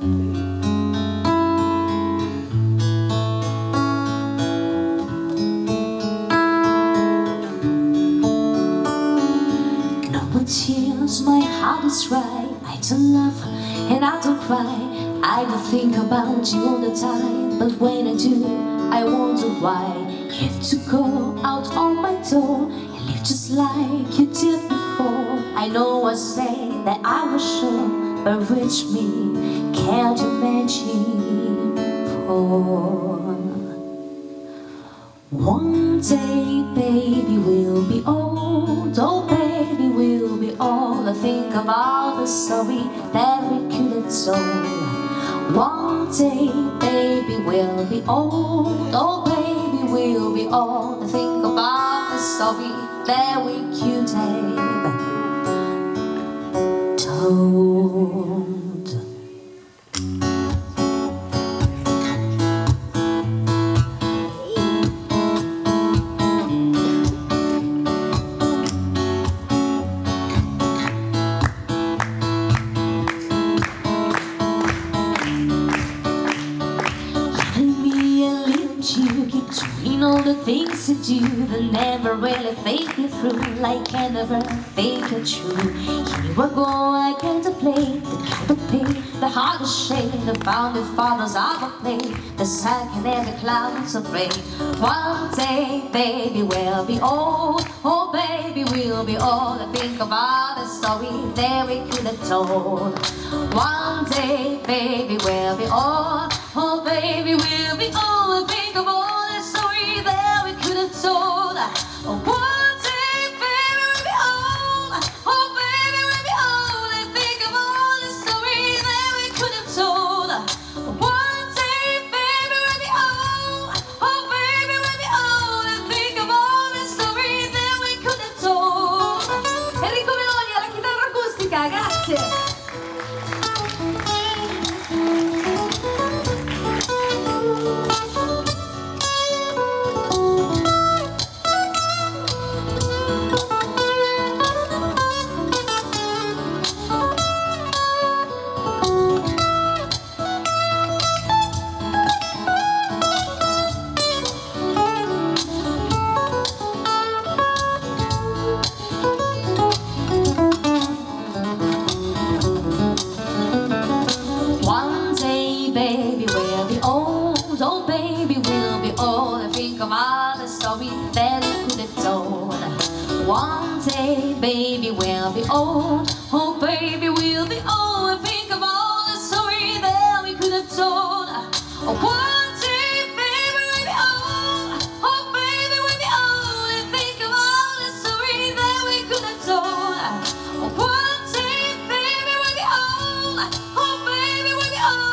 Tears, my heart is dry. I don't laugh and I don't cry. I don't think about you all the time, but when I do, I wonder why you have to go out on my door and live just like you did before. I know I say that I was sure, but reach me, can't you imagine? Poor. One day, baby, we'll be old. Oh, baby, we'll be old. I think about the story that we could have told. One day, baby, we'll be old. Oh, baby, we'll be old. I think about the story that we could have told. You keep doing all the things you do that never really think it through, like I never think it true. Here I go, I get to play the cupid pay, the hardest shade, the founding fathers of a play, the second every cloud's afraid. One day, baby, we'll be old. Oh, baby, we'll be old. I think about the story that we could have told. One day, baby, we'll be old. Oh, baby, we'll be old. Think of all the story that we could have told. Oh, one day, baby, we'll be old. Oh, baby, we'll be old. And think of all the story that we could have told. One day, baby, we'll be old. Oh, baby, we'll be old. And think of all the story that we could have told. Enrico Meloni alla chitarra acustica, grazie. Baby, we'll be old. Oh, baby, we'll be old. I think of all the story that we could have told. One day, baby, we'll be old. Oh, baby, we'll be old. I think of all the story that we could have told. Oh, one day, baby, we'll be old. Oh, baby, we'll be old. I think of all the story that we could have told. Oh, one day, baby, we'll be old. Oh, baby, we'll be old.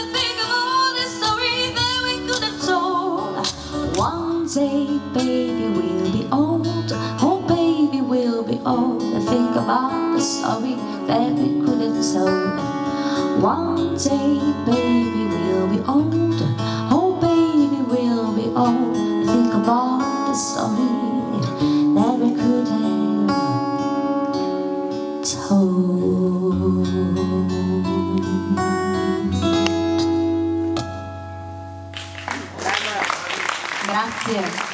One day, baby, we'll be old. Oh, baby, we'll be old. I think about the story that we could have told. One day, baby, we'll be old. Oh, baby, we'll be old. I think about the story that we could have told. Grazie.